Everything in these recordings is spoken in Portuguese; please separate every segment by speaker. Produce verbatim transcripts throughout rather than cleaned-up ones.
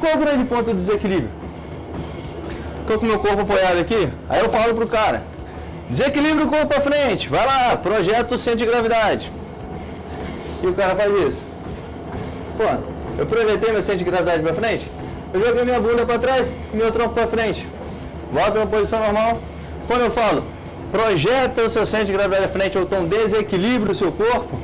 Speaker 1: qual é o grande ponto do desequilíbrio? Estou com o meu corpo apoiado aqui, aí eu falo pro cara, desequilibra o corpo para frente, vai lá, projeta o centro de gravidade. E o cara faz isso. Pô, eu projetei meu centro de gravidade para frente, eu joguei minha bunda para trás, meu tronco para frente. Volta na posição normal. Quando eu falo, projeta o seu centro de gravidade à frente, ou então desequilibra o seu corpo,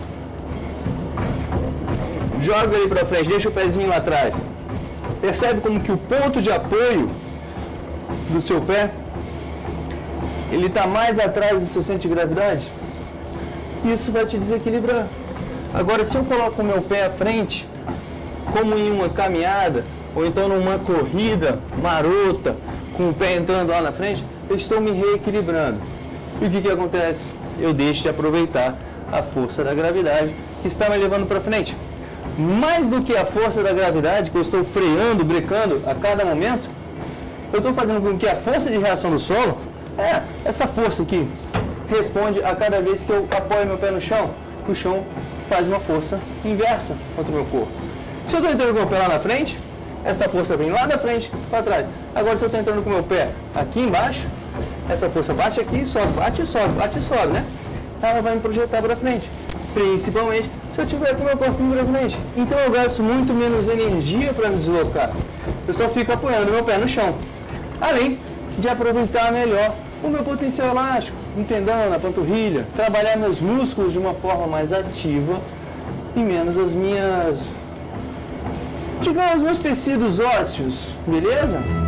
Speaker 1: joga ele para frente, deixa o pezinho lá atrás. Percebe como que o ponto de apoio do seu pé, ele está mais atrás do seu centro de gravidade? Isso vai te desequilibrar. Agora, se eu coloco o meu pé à frente, como em uma caminhada, ou então numa corrida marota, com o pé entrando lá na frente, eu estou me reequilibrando. E o que que acontece? Eu deixo de aproveitar a força da gravidade que está me levando para frente. Mais do que a força da gravidade, que eu estou freando, brecando a cada momento, eu estou fazendo com que a força de reação do solo, é essa força que responde a cada vez que eu apoio meu pé no chão, o chão faz uma força inversa contra o meu corpo. Se eu estou entrando com o meu pé lá na frente, essa força vem lá da frente para trás. Agora, se eu estou entrando com o meu pé aqui embaixo, essa força bate aqui, sobe, bate e sobe, bate e sobe, né? Ela vai me projetar para frente. Principalmente se eu tiver com o meu corpo para frente. Então eu gasto muito menos energia para me deslocar. Eu só fico apoiando meu pé no chão. Além de aproveitar melhor o meu potencial elástico, no tendão, na panturrilha, trabalhar meus músculos de uma forma mais ativa e menos as minhas, digamos, meus tecidos ósseos, beleza?